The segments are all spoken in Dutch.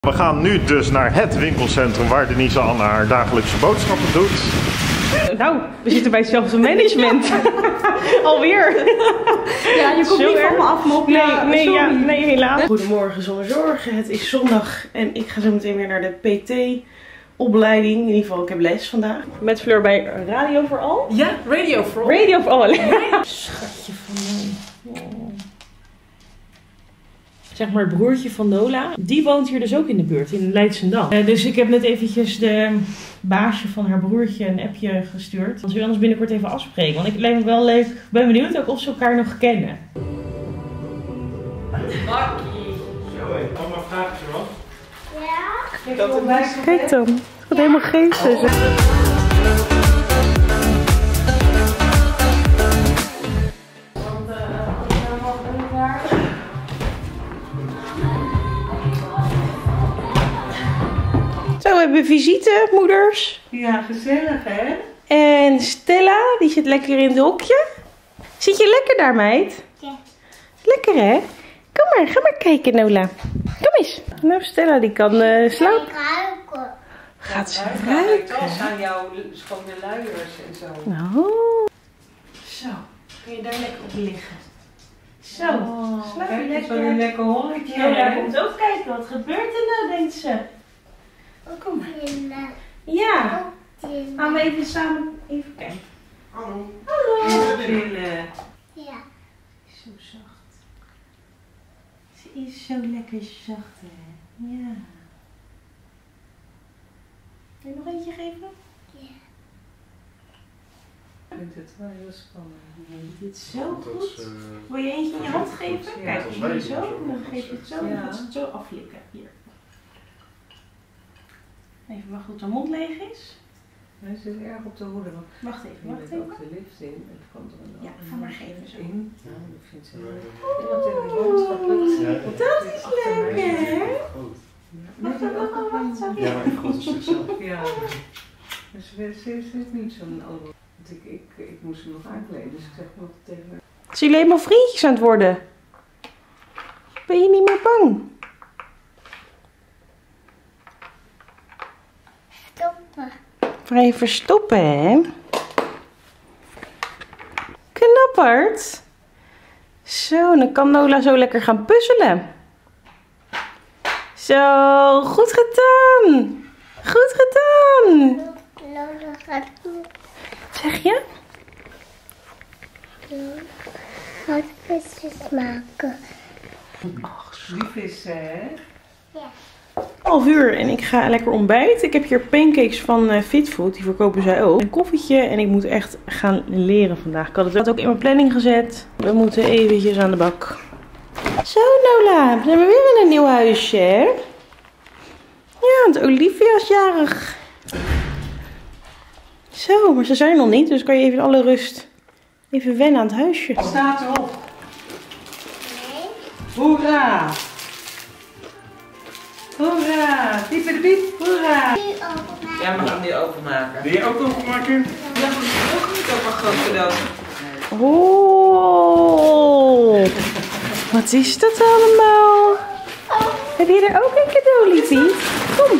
We gaan nu dus naar het winkelcentrum waar Denise Anne haar dagelijkse boodschappen doet. Nou, we zitten bij hetzelfde management. Alweer. Ja, je komt niet van me af, Mop. Nee, helaas. Goedemorgen zonder zorgen. Het is zondag en ik ga zo meteen weer naar de PT-opleiding. In ieder geval, ik heb les vandaag. Met Fleur bij Radio voor Al. Ja, Radio for All. Radio voor Al. Schatje van mij. Zeg maar het broertje van Nola. Die woont hier dus ook in de buurt, in Leidschendam. Dus ik heb net eventjes de baasje van haar broertje een appje gestuurd. Als we anders binnenkort even afspreken. Want ik lijkt me wel leuk. Ik ben benieuwd ook of ze elkaar nog kennen. Makkie. Zo, ik kan maar vragen, wat? Ja? Kijk dan. Het gaat helemaal geestig. Zo, we hebben visite, moeders. Ja, gezellig hè? En Stella, die zit lekker in het hokje. Zit je lekker daar, meid? Ja. Lekker hè? Kom maar, ga maar kijken, Nola. Kom eens. Nou, Stella die kan slapen. Ruiken. Gaat ze ruiken? ruiken? Dat aan jouw schone luiers en zo. Nou. Zo, kun je daar lekker op liggen. Zo, slaap je lekker. Zo'n lekker holletje. Nola komt ook kijken, wat gebeurt er nou, denkt ze. Oh, kom maar. Ja, gaan we even samen even kijken. Hallo. Hallo. Ja. Zo zacht. Ze is zo lekker zacht, hè? Ja. Wil je nog eentje geven? Ja. Ik vind het wel heel spannend. Je doet het zo goed. Wil je eentje in je hand geven? Ja, Kijk, dat doe je weet ik zo, zo. dan geef je het zo, Ja. dan gaat ze het zo aflikken. Hier. Even wachten tot de mond leeg is. Hij zit erg op de hoede. Want Wacht even, je wacht bent even. ook de lift in. Het komt er een Ja, ga maar geven zo. in. Ja, dat vindt ze leuk. Iemand tegen de boodschap lukt. Dat is leuk, hè? Mag dat ook een klein beetje? Ja, maar ik goed zichzelf. Ja. Dus ze is niet zo'n oude. Want ik moest hem nog aankleden. Dus ik zeg nog tegen haar. Zijn jullie helemaal vriendjes aan het worden? Ben je niet meer bang? Stoppen. Vrij verstoppen, hè? Knapperd. Zo, dan kan Nola zo lekker gaan puzzelen. Zo, goed gedaan. Goed gedaan. Lola gaat goed. Zeg je? Lola gaat visjes maken. Lief is ze, hè? Ja. 11:30 en ik ga lekker ontbijten. Ik heb hier pancakes van Fitfood, die verkopen zij ook. Een koffietje en ik moet echt gaan leren vandaag. Ik had het ook in mijn planning gezet. We moeten eventjes aan de bak. Zo Nola, we zijn we weer in een nieuw huisje, hè? Ja, want Olivia is jarig. Zo, maar ze zijn er nog niet, dus kan je even in alle rust even wennen aan het huisje. Wat staat erop? Nee. Hoera! Hoera! Piep en piep, hoera! Nu openmaken. Ja, we gaan die openmaken. Wil je ook openmaken? Ja, maar dat is ook niet op een groot cadeau. Oh, wat is dat allemaal? Heb je er ook een cadeau, liefie? Kom.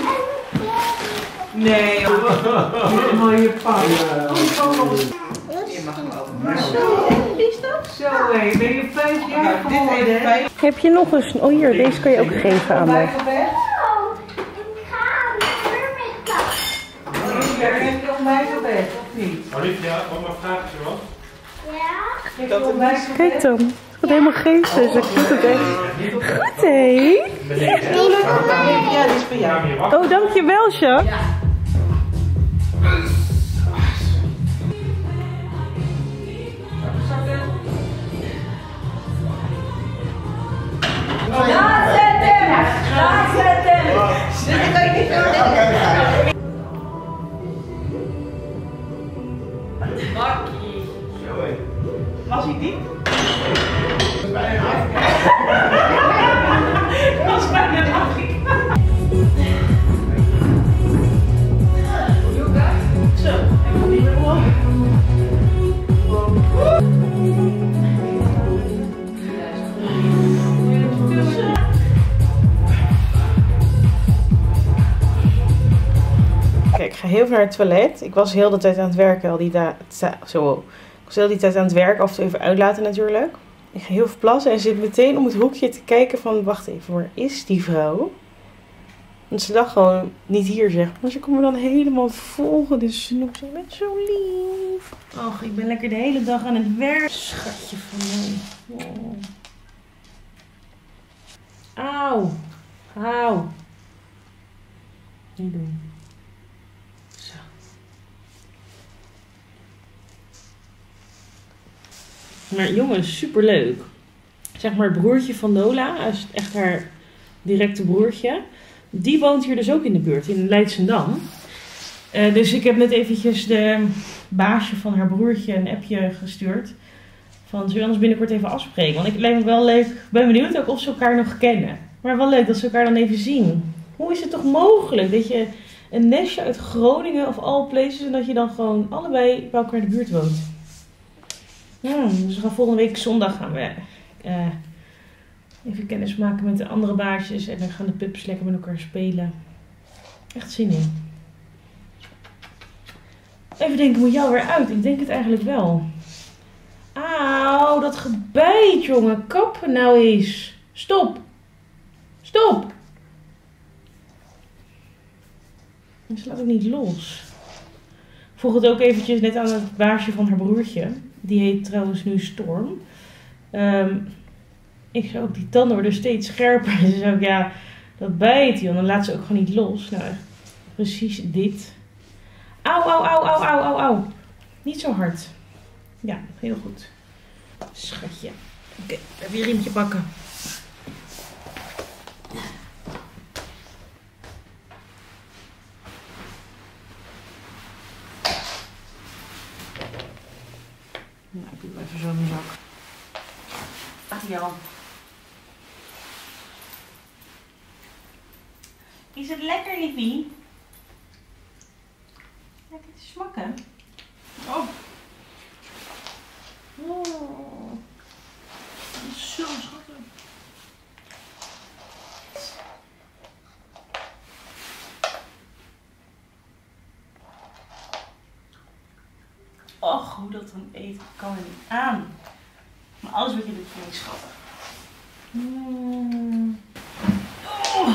Nee, hoor. Mooie pak. Je mag hem openmaken. Zo, en wie is dat? Zo hé, ben je 5 jaar geworden, hè? Heb je nog eens? Oh hier, deze kan je ook geven aan me. Bijbelbed? Oh, ik ga weer met Heb je nog bijbelbed, of niet? Olivia, kom maar vragen, wat? Ja. Heb je nog bijbelbed? Kijk dan, het gaat helemaal geestig. Ze doet het echt goed, hé? Ja, dit is voor jou. Oh, dankjewel, Sja. Makkie. Was hij diep? Dat is bijna een Afrika. Zo, ik moet niet meer omhoog. ga heel veel naar het toilet. Ik was heel de tijd aan het werken. Ik was heel die tijd aan het werken. Af en toe even uitlaten natuurlijk. Ik ga heel veel plassen en zit meteen om het hoekje te kijken van... Wacht even, waar is die vrouw? Want ze dacht gewoon niet hier, zeg. Maar ze komt me dan helemaal volgen. Dus snoep, ze bent zo lief. Och, ik ben lekker de hele dag aan het werk. Schatje van mij. Oh. Auw. Auw. Niet doen. Zo. Maar jongens, superleuk. Zeg maar het broertje van Nola, dat is echt haar directe broertje. Die woont hier dus ook in de buurt, in Leidschendam. Dus ik heb net eventjes de baasje van haar broertje een appje gestuurd. Van, zullen we anders binnenkort even afspreken? Want ik lijkt me wel leuk. Ik ben benieuwd ook of ze elkaar nog kennen. Maar wel leuk dat ze elkaar dan even zien. Hoe is het toch mogelijk dat je een nestje uit Groningen of all places... en dat je dan gewoon allebei bij elkaar in de buurt woont? Dus we gaan volgende week zondag gaan we even kennis maken met de andere baasjes. En dan gaan de pups lekker met elkaar spelen. Echt zin in. Even denken, moet jou weer uit? Ik denk het eigenlijk wel. Auw, dat gebijt, jongen. Kap nou eens. Stop. Stop. En ze laat ook niet los. Ik vroeg het ook eventjes net aan het baasje van haar broertje. Die heet trouwens nu Storm. Ik zei ook, die tanden worden steeds scherper. En ze zei ook, ja, dat bijt, joh. Dan laat ze ook gewoon niet los. Nou, precies dit. Auw, auw, auw, auw, auw, auw, auw. Niet zo hard. Ja, heel goed. Schatje. Oké, even je riempje pakken. Nou, ik doe even zo in mijn zak. Ach, Jan. Is het lekker, liefie? Lekker te smakken? Oh. Oh. Dat is zo schattig. Och, hoe dat dan eet, kan er niet aan. Maar alles wat je doet vind ik schattig. Oh.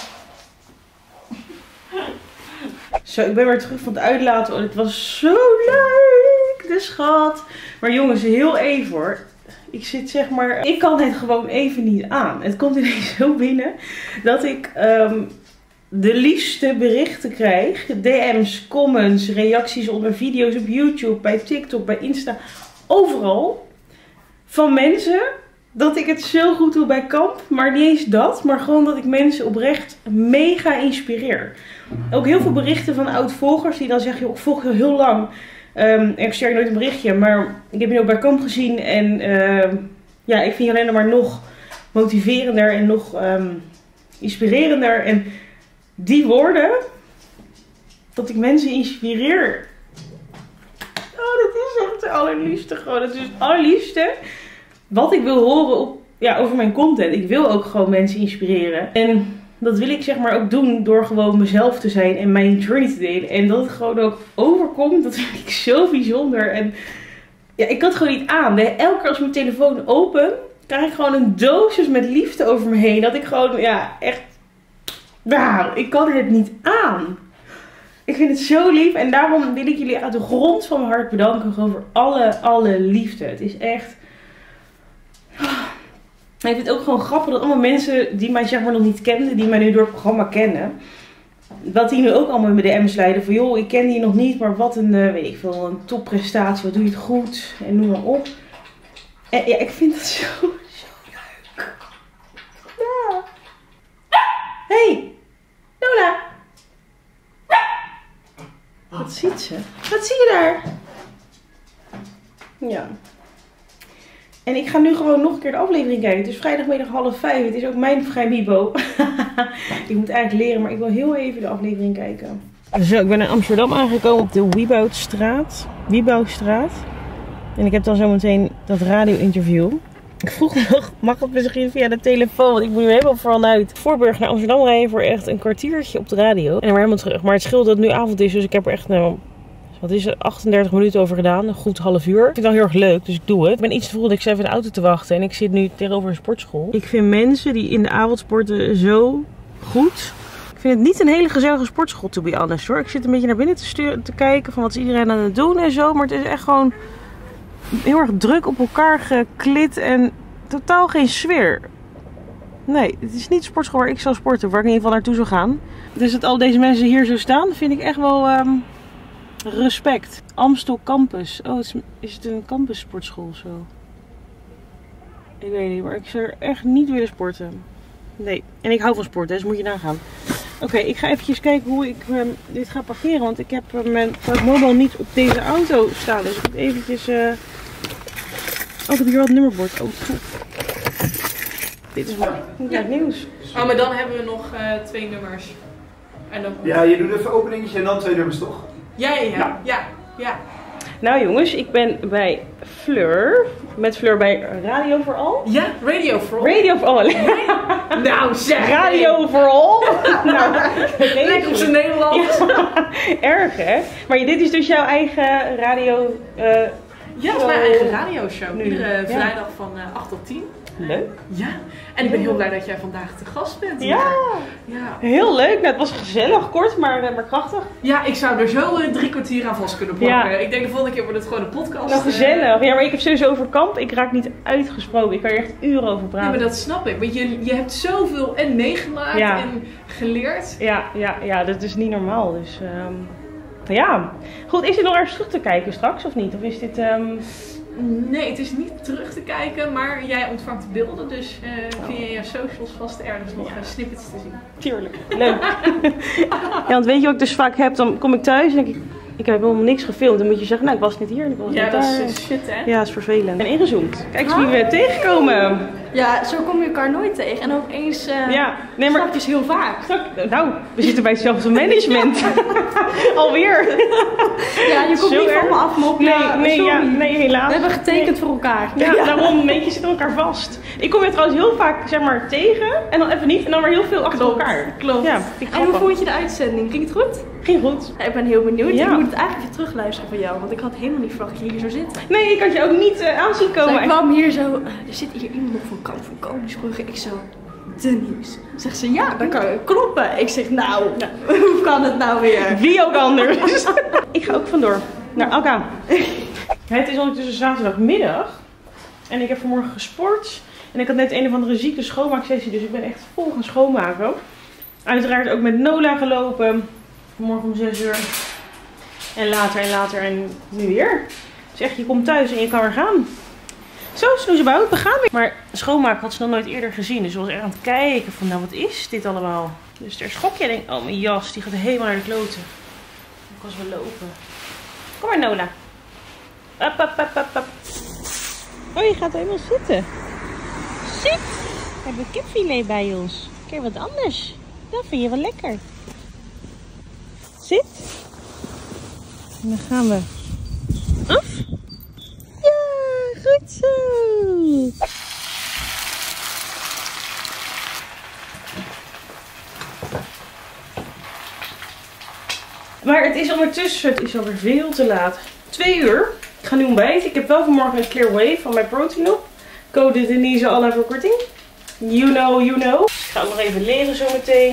Zo, ik ben weer terug van het uitlaten. Oh, dit was zo leuk, de schat. Maar jongens, heel even hoor. Ik zit zeg maar, ik kan het gewoon even niet aan. Het komt ineens zo binnen dat ik de liefste berichten krijg. DM's, comments, reacties onder video's op YouTube, bij TikTok, bij Insta. Overal. Van mensen dat ik het zo goed doe bij kamp. Maar niet eens dat. Maar gewoon dat ik mensen oprecht mega inspireer. Ook heel veel berichten van oud-volgers die dan zeggen, joh, ik volg je heel lang. Ik stuur nooit een berichtje. Maar ik heb je ook bij kamp gezien. En ja, ik vind je alleen maar nog motiverender en nog inspirerender. En die woorden, dat ik mensen inspireer. Oh, dat is echt het allerliefste gewoon. Dat is het allerliefste wat ik wil horen over mijn content. Ik wil ook gewoon mensen inspireren. En dat wil ik zeg maar ook doen door gewoon mezelf te zijn en mijn journey te delen. En dat het gewoon ook overkomt, dat vind ik zo bijzonder. En ja, ik kan het gewoon niet aan. Elke keer als ik mijn telefoon open, krijg ik gewoon een doosjes met liefde over me heen. Dat ik gewoon, ja, echt... Nou, ik kan het niet aan. Ik vind het zo lief. En daarom wil ik jullie uit de grond van mijn hart bedanken. Gewoon voor alle liefde. Het is echt... Ik vind het ook gewoon grappig dat allemaal mensen die mij zeg maar nog niet kenden, die mij nu door het programma kennen, dat die nu ook allemaal in mijn DM's leiden van, joh, ik ken die nog niet, maar wat een, weet ik veel, een topprestatie, wat doe je het goed en noem maar op. En ja, ik vind dat zo leuk. Ja. Hey, Nola. Wat ziet ze? Wat zie je daar? Ja. En ik ga nu gewoon nog een keer de aflevering kijken. Het is vrijdagmiddag 4:30. Het is ook mijn vrijbibo. Ik moet eigenlijk leren, maar ik wil heel even de aflevering kijken. Zo, ik ben in Amsterdam aangekomen op de Wieboudstraat. En ik heb dan zometeen dat radio-interview. Ik vroeg nog, mag het misschien via de telefoon? Want ik moet nu helemaal vanuit Voorburg naar Amsterdam rijden voor echt een kwartiertje op de radio. En dan weer helemaal terug. Maar het scheelt dat het nu avond is, dus ik heb er echt, nou, wat is het, 38 minuten over gedaan. Een goed half uur. Ik vind het wel heel erg leuk, dus ik doe het. Ik ben iets te vroeg, dat ik zit even in de auto te wachten. En ik zit nu tegenover een sportschool. Ik vind mensen die in de avond sporten zo goed. Ik vind het niet een hele gezellige sportschool, to be honest hoor. Ik zit een beetje naar binnen te kijken van wat is iedereen aan het doen en zo. Maar het is echt gewoon heel erg druk op elkaar geklit en totaal geen sfeer. Nee, het is niet de sportschool waar ik zou sporten, waar ik in ieder geval naartoe zou gaan. Dus dat al deze mensen hier zo staan, vind ik echt wel respect. Amstel Campus. Oh, is het een campus sportschool of zo? Ik weet niet, maar ik zou er echt niet willen sporten. Nee, en ik hou van sporten, dus moet je nagaan. Oké, ik ga eventjes kijken hoe ik dit ga parkeren, want ik heb mijn parkmobile niet op deze auto staan. Dus ik moet eventjes... Oh, ik heb hier wel het nummerbord. Oh, dit is mooi. Het nieuws. Oh, maar dan hebben we nog 2 nummers. En dan... Ja, je doet even openingetje en dan 2 nummers, toch? Ja. Nou jongens, ik ben bij Fleur. Met Fleur bij Radio voor Al. Ja, Radio for All. Radio for All. Nou zeg! Radio for All. Nou, lekker op zijn Nederlands. Ja, erg hè? Maar dit is dus jouw eigen radio... Ja, het is mijn eigen radioshow. Nu. Iedere vrijdag van 8 tot 10. Leuk. Ja, en ik ben heel blij dat jij vandaag te gast bent. Ja. Heel leuk. Nou, het was gezellig, kort, maar krachtig. Ja, ik zou er zo 3 kwartier aan vast kunnen plakken. Ja. Ik denk de volgende keer wordt het gewoon een podcast. Nou, gezellig. Ja, maar ik heb sowieso over kamp. Ik raak niet uitgesproken. Ik kan er echt uren over praten. Ja, maar dat snap ik. Want je hebt zoveel en meegemaakt en geleerd. Ja, dat is niet normaal. Dus ja. Goed, is dit nog ergens terug te kijken straks of niet? Of is dit... Nee, het is niet terug te kijken, maar jij ontvangt beelden, dus via je socials vast ergens nog snippets te zien. Tuurlijk, leuk. Ja, want weet je wat ik dus vaak heb, dan kom ik thuis en denk ik heb helemaal niks gefilmd. Dan moet je zeggen, nou ik was niet hier en ik was niet daar. Ja, dat is shit hè? Ja, dat is vervelend. En ingezoomd. Kijk eens wie we tegenkomen. Ja, zo kom je elkaar nooit tegen. En ook eens stapjes heel vaak. Nou, we zitten bij hetzelfde management. Alweer. Ja, je komt niet van me af, Mop. Nee, helaas. We hebben getekend voor elkaar. Ja, daarom, weet je, zitten elkaar vast. Ik kom je trouwens heel vaak, zeg maar, tegen. En dan even niet. En dan weer heel veel achter elkaar. Klopt. Ja, en hoe vond je de uitzending? Ging het goed? Ging goed. Ja, ik ben heel benieuwd. Ja. Ik moet het eigenlijk weer terugluisteren van jou. Want ik had helemaal niet verwacht dat je hier zou zitten. Nee, ik had je ook niet aanzien komen. Ik kwam hier zo. Er zit hier iemand nog van Kamp van Koningsbrugge. Ik zo. De nieuws. Zegt ze, ja, dat kan kloppen. Ik zeg, nou, hoe kan het nou weer? Wie ook anders. Ik ga ook vandoor. Naar Alka. Het is ondertussen zaterdagmiddag. En ik heb vanmorgen gesport. En ik had net een of andere zieke schoonmaaksessie. Dus ik ben echt vol gaan schoonmaken. Uiteraard ook met Nola gelopen. Vanmorgen om 6 uur. En later en nu weer. Dus echt, je komt thuis en je kan weer gaan. Zo, snoezebouw, we gaan weer. Maar schoonmaken had ze nog nooit eerder gezien. Dus ze was echt aan het kijken van, nou wat is dit allemaal? Dus daar schok je en denk, oh mijn jas, die gaat helemaal naar de kloten. Ik was wel lopen. Kom maar Nola. Up. Oh, je gaat helemaal zitten. Zit. We hebben kipfilet bij ons. Kijk, wat anders. Dat vind je wel lekker. Zit. En dan gaan we af. Ja, goed zo. Maar het is ondertussen, het is alweer veel te laat. 2 uur. Ik ga nu ontbijten. Ik heb wel vanmorgen een Clear Whey van mijn protein op. Code Denise alle voor korting. You know. Ik ga ook nog even leren zometeen.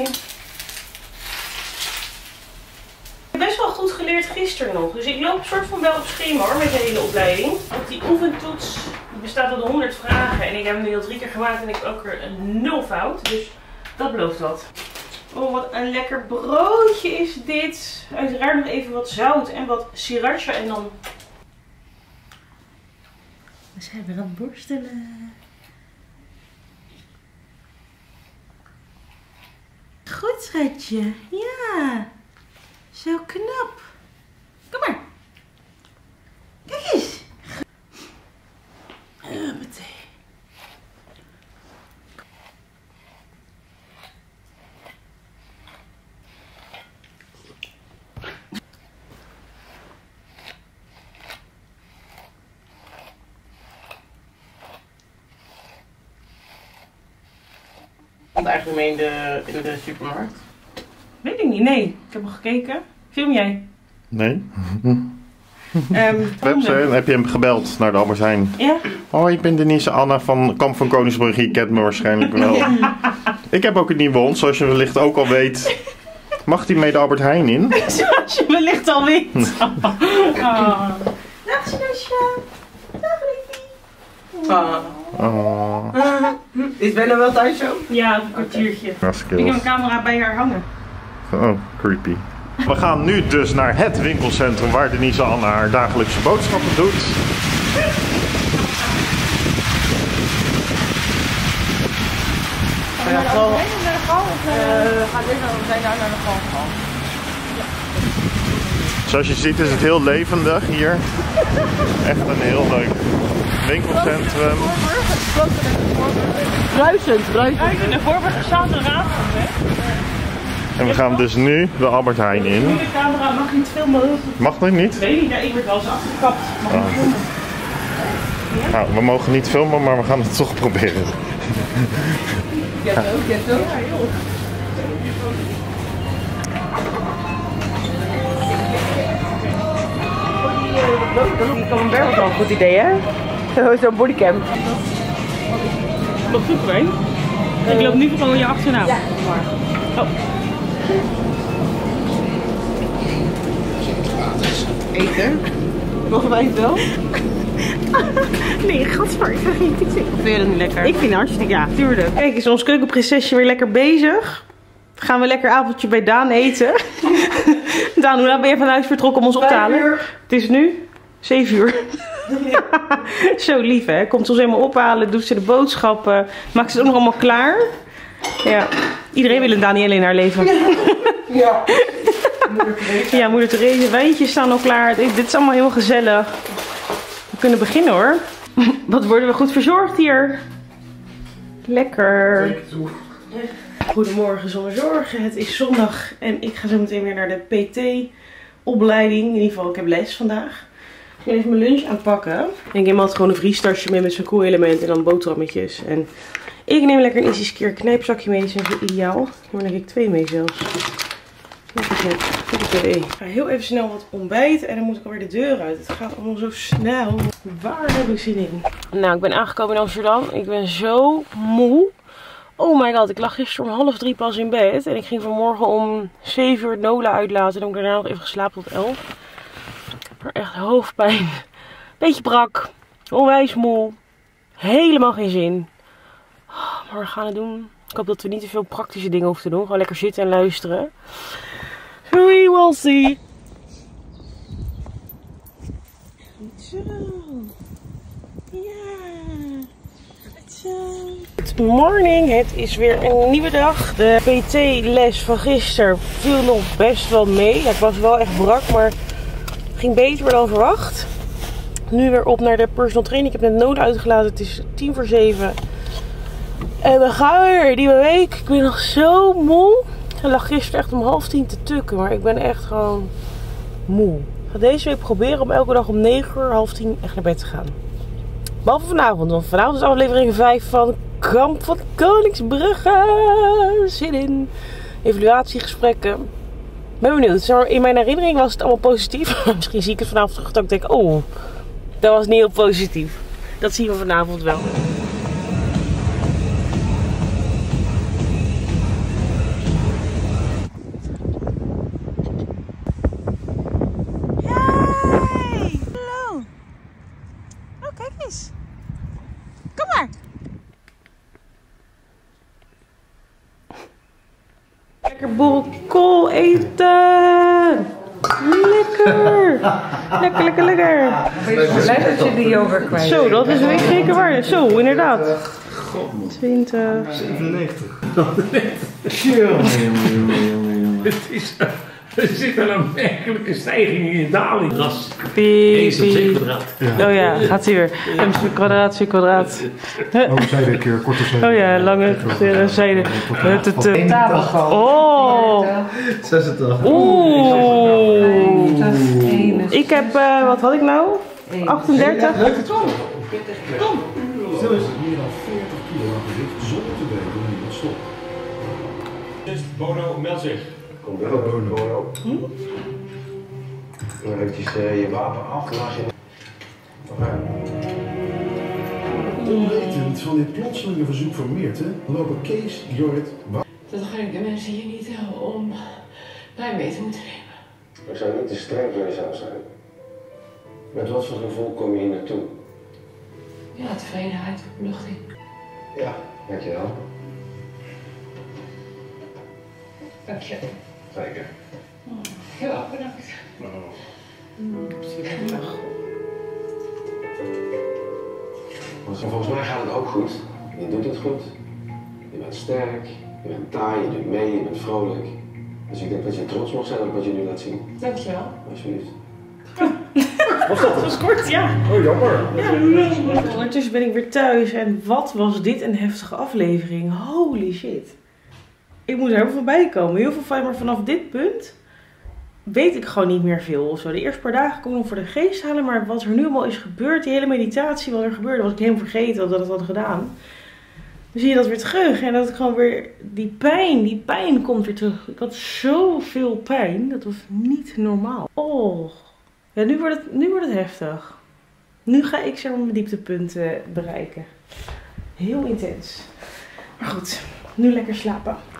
Ik heb best wel goed geleerd gisteren nog. Dus ik loop soort van wel op schema hoor, met de hele opleiding. Op die oefentoets die bestaat uit 100 vragen. En ik heb hem nu al 3 keer gemaakt en ik heb ook er 0 fout. Dus dat belooft wat. Oh, wat een lekker broodje is dit. Uiteraard nog even wat zout en wat sriracha en dan... We zijn weer aan het borstelen. Goed, schatje. Ja. Zo knap. Kom maar. Kijk eens. Meteen. iemand eigenlijk mee in de supermarkt? Weet ik niet, nee. Ik heb al gekeken. Film jij? Nee. Heb je hem gebeld naar de Albert Heijn? Ja. Oh, ik ben Denise Anna van Kamp van Koningsbrug. Je kent me waarschijnlijk wel. Ik heb ook een nieuwe hond, zoals je wellicht ook al weet. Mag die mee de Albert Heijn in? Zoals je wellicht al weet. Oh. Dag Sinusje. Dag liefie. Is Bella wel thuis zo? Ja, een kwartiertje. Ik heb een camera bij haar hangen. Oh, creepy. We gaan nu dus naar het winkelcentrum waar Denise Anna haar dagelijkse boodschappen doet. Ga je naar de gal of ga dit dan? We zijn daar naar de gal gegaan. Zoals je ziet is het heel levendig hier. Echt een heel leuk winkelcentrum. Bruisend. De Voorburgers zaten eraan. En we gaan dus nu de Albert Heijn in. De camera mag niet filmen. Mag dat niet? Weet niet, ik word wel eens afgekapt. Mag niet filmen. Nou, we mogen niet filmen, maar we gaan het toch proberen. Ja, zo. Die camembert was wel een goed idee, hè? Zo'n bodycam. Loopt goed voorheen. Ik loop nu gewoon je achterna. Ja, maar. Oh. Eten? Mogen wij het wel? Nee, gadver, ik vergeet het. Vind je dat niet lekker? Ik vind het hartstikke, ja, tuurlijk. Kijk, is ons keukenprinsesje weer lekker bezig. Gaan we lekker avondje bij Daan eten. Daan, hoe laat ben je van huis vertrokken om ons op te halen? 5 uur. Het is nu 7 uur. Ja. Zo lief, hè? Komt ons helemaal ophalen, doet ze de boodschappen. Maakt ze het ook nog allemaal klaar. Ja, iedereen wil een Danielle in haar leven. Ja. Moeder Therese. Ja, moeder Therese. Wijntjes staan al klaar. Dit is allemaal heel gezellig. We kunnen beginnen hoor. Wat worden we goed verzorgd hier. Lekker. Goedemorgen zonder zorgen. Het is zondag en ik ga zo meteen weer naar de PT-opleiding. In ieder geval, ik heb les vandaag. Ik ben even mijn lunch aan het pakken. En ik neem altijd gewoon een vriestasje mee met zo'n koelelement en dan boterhammetjes. En ik neem lekker een Easy Skeer knijpzakje mee. Die zijn zo ideaal. Maar dan heb ik 2 mee zelfs. Ik ga heel even snel wat ontbijten en dan moet ik alweer de deur uit. Het gaat allemaal zo snel. Waar heb ik zin in? Nou, ik ben aangekomen in Amsterdam. Ik ben zo moe. Oh my god, ik lag gisteren om 2:30 pas in bed. En ik ging vanmorgen om 7 uur Nola uitlaten. En dan heb ik daarna nog even geslapen tot 11. Maar echt hoofdpijn. Beetje brak. Onwijs moe. Helemaal geen zin. Maar we gaan het doen. Ik hoop dat we niet te veel praktische dingen hoeven te doen. Gewoon lekker zitten en luisteren. We will see. Zo. Ja. Zo. Good morning. Het is weer een nieuwe dag. De PT-les van gisteren viel nog best wel mee. Ja, ik was wel echt brak, maar het ging beter dan verwacht. Nu weer op naar de personal training. Ik heb net nood uitgelaten. Het is 6:50. En we gaan weer, nieuwe week. Ik ben nog zo moe. Ik lag gisteren echt om 9:30 te tukken, maar ik ben echt gewoon moe. Ik ga deze week proberen om elke dag om 9 uur, 9:30 echt naar bed te gaan. Behalve vanavond, want vanavond is aflevering 5 van Kamp van Koningsbrugge. Zin in. Evaluatiegesprekken. Ben benieuwd. In mijn herinnering was het allemaal positief. Misschien zie ik het vanavond terug dat ik denk, oh, dat was niet heel positief. Dat zien we vanavond wel. Kom maar. Lekker boerenkool eten. Lekker. Lekker. Blij dat je die yoga kwijt. Zo, dat is een zeker waar. Zo, inderdaad. 20. 97. Er zit wel een merkelijke stijging in daling. Ras. Piep. 1 op 7 kwadraat. Oh ja, gaat hij weer. M kwadraat, C kwadraat. Oh, zijde een keer, korte zijde. Oh ja, lange zijde. Tafelgal. Oh. 86. Oeh. Ik heb, wat had ik nou? 38. Leuke tom. Stel eens meer dan 40 kilo aan gewicht zonder te weten wanneer je moet stoppen. Bono, meld zich. Komt wel Bono. Dan eventjes je wapen af. Onwetend van dit plotselinge verzoek van Meerte lopen Kees, Jorrit, Dat gun ik de mensen hier niet om bij mee te moeten nemen. Ik zou niet te streng voor jezelf zijn. Met wat voor gevoel kom je hier naartoe? Ja, tevredenheid, opluchting. Ja, dankjewel. Dank je. Zeker. Ja, bedankt. Volgens mij gaat het ook goed. Je doet het goed. Je bent sterk, je bent taai, je doet mee, je bent vrolijk. Dus ik denk dat je trots mag zijn op wat je nu laat zien. Dankjewel. Alsjeblieft. Dat was kort, ja. Oh, jammer. Ja. Ondertussen ben ik weer thuis en wat was dit een heftige aflevering. Holy shit. Ik moet er heel veel bij komen. Heel veel van, maar vanaf dit punt weet ik gewoon niet meer veel of zo. De eerste paar dagen kon ik nog voor de geest halen, maar wat er nu allemaal is gebeurd, die hele meditatie, wat er gebeurde, was ik helemaal vergeten dat ik het had gedaan. Dan zie je dat weer terug en dat ik gewoon weer, die pijn komt weer terug. Ik had zoveel pijn, dat was niet normaal. Oh, ja, nu wordt het heftig. Nu ga ik zeg maar mijn dieptepunten bereiken. Heel intens. Maar goed, nu lekker slapen.